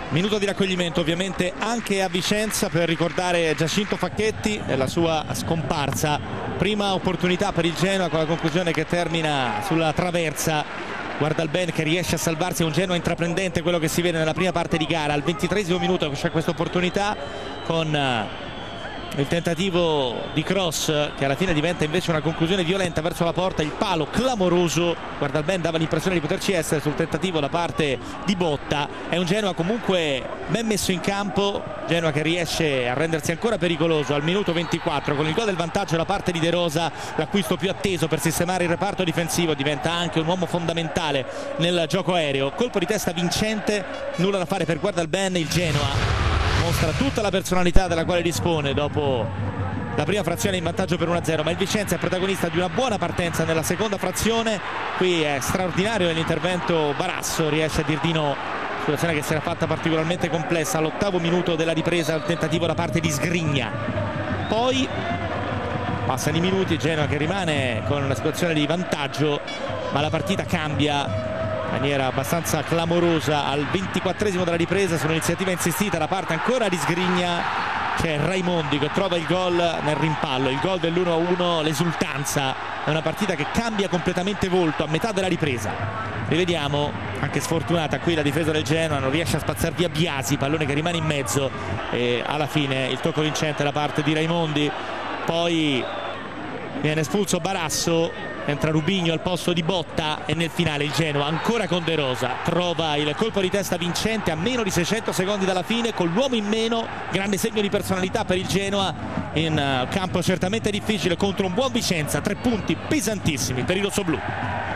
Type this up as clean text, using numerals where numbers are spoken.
Minuto di raccoglimento ovviamente anche a Vicenza per ricordare Giacinto Facchetti e la sua scomparsa. Prima opportunità per il Genoa con la conclusione che termina sulla traversa. Guarda il Ben che riesce a salvarsi, è un Genoa intraprendente, quello che si vede nella prima parte di gara. Al 23esimo minuto c'è questa opportunità con il tentativo di cross che alla fine diventa invece una conclusione violenta verso la porta, il palo clamoroso. Guarda il Ben dava l'impressione di poterci essere sul tentativo da parte di Botta. È un Genoa comunque ben messo in campo, Genoa che riesce a rendersi ancora pericoloso al minuto 24 con il gol del vantaggio da parte di De Rosa, l'acquisto più atteso per sistemare il reparto difensivo, diventa anche un uomo fondamentale nel gioco aereo. Colpo di testa vincente, nulla da fare per Guarda il Ben. Il Genoa mostra tutta la personalità della quale dispone dopo la prima frazione in vantaggio per 1-0, ma il Vicenza è protagonista di una buona partenza nella seconda frazione. Qui è straordinario l'intervento Barasso, riesce a dir di no, situazione che si era fatta particolarmente complessa all'8° minuto della ripresa, il tentativo da parte di Sgrigna. Poi passano i minuti, Genoa che rimane con una situazione di vantaggio, ma la partita cambia in maniera abbastanza clamorosa al 24esimo della ripresa, su un'iniziativa insistita da parte ancora di Sgrigna. C'è Raimondi che trova il gol nel rimpallo, il gol dell'1-1, l'esultanza. È una partita che cambia completamente volto a metà della ripresa. Rivediamo, anche sfortunata qui la difesa del Genoa, non riesce a spazzar via Biasi, pallone che rimane in mezzo e alla fine il tocco vincente da parte di Raimondi. Poi viene espulso Barasso, entra Rubigno al posto di Botta e nel finale il Genoa ancora con De Rosa trova il colpo di testa vincente a meno di 600 secondi dalla fine, con l'uomo in meno. Grande segno di personalità per il Genoa in campo certamente difficile contro un buon Vicenza. 3 punti pesantissimi per i rossoblù.